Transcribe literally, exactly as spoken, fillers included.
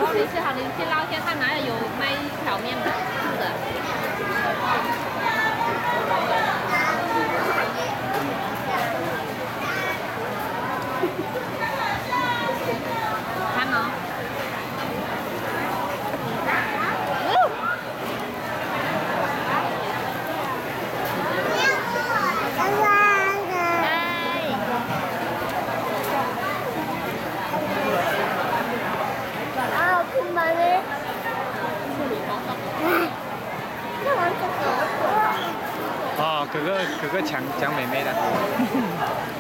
没事，好，你先捞一下，看哪里有卖条面的，是的。看哦。 哦，哥哥哥哥抢抢妹妹的。